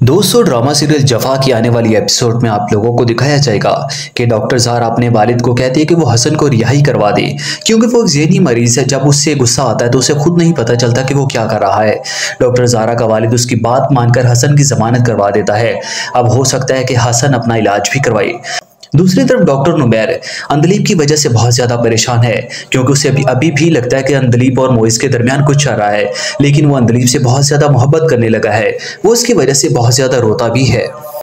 दोस्तों, drama serial जफा की आने वाली एपिसोड में आप लोगों को दिखाया जाएगा कि डॉक्टर ज़ारा अपने वालिद को कहती है कि वो हसन को रिहाई करवा दे, क्योंकि वो एक ज़हनी मरीज है। जब उससे गुस्सा आता है तो उसे खुद नहीं पता चलता कि वो क्या कर रहा है। डॉक्टर ज़ारा का वालिद उसकी बात मानकर हसन की जमानत करवा देता है। अब हो सकता है कि हसन अपना इलाज भी करवाए। दूसरी तरफ डॉक्टर नुमैर अंदलीब की वजह से बहुत ज़्यादा परेशान है, क्योंकि उसे अभी भी लगता है कि अंदलीब और मोइज़ के दरमियान कुछ चल रहा है। लेकिन वो अंदलीब से बहुत ज़्यादा मोहब्बत करने लगा है। वो उसकी वजह से बहुत ज़्यादा रोता भी है।